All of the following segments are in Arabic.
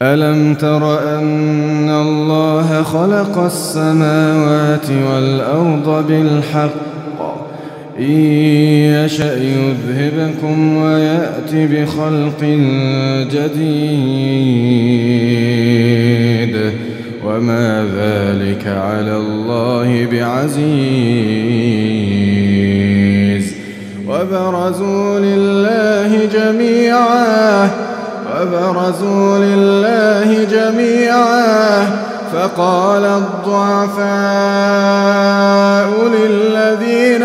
ألم تر أن الله خلق السماوات والأرض بالحق إن يشأ يذهبكم ويأت بخلق جديد وما ذلك على الله بعزيز وبرزوا لله جميعا فقال الضعفاء للذين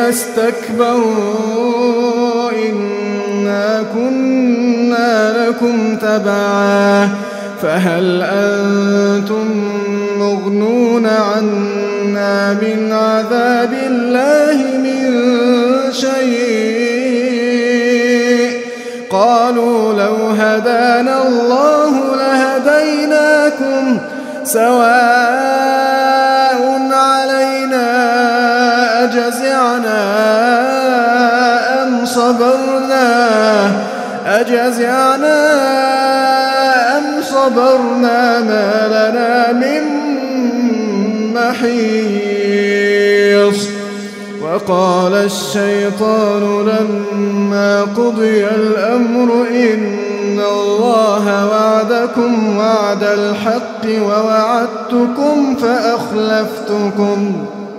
استكبروا إنا كنا لكم تبعا فهل أنتم مغنون عنا من عذاب الله من شيء قالوا لو هدانا الله لهديناكم سواء علينا أجزعنا أم صبرنا ما لنا من محيص وقال الشيطان لما قضي الأمر إن الله وعدكم وعد الحق ووعدتكم فأخلفتكم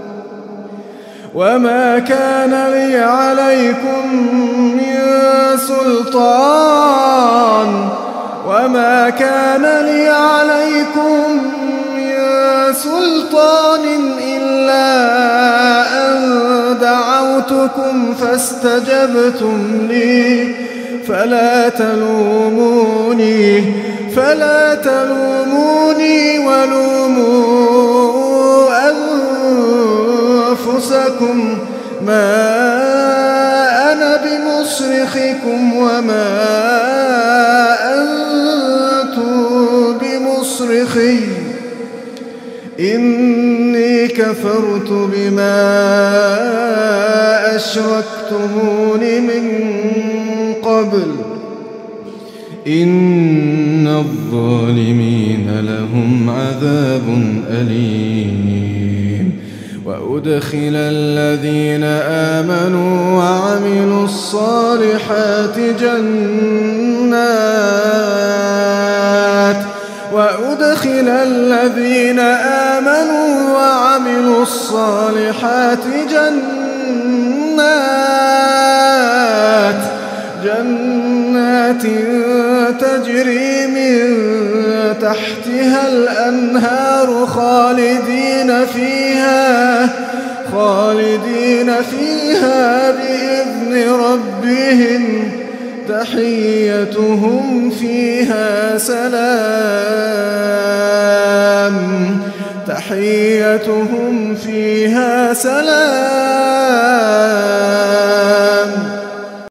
وما كان لي عليكم من سلطان إلا أن دعوتكم فاستجبتم لي فلا تلوموني ولوموا أنفسكم ما أنا بمصرخكم وما أنتم بمصرخي إني كفرت بما أشركتمون من قبل إن الظالمين لهم عذاب أليم وأدخل الذين آمنوا وعملوا الصالحات جنات تجري من تحتها الأنهار خالدين فيها بإذن ربهم تحيتهم فيها سلام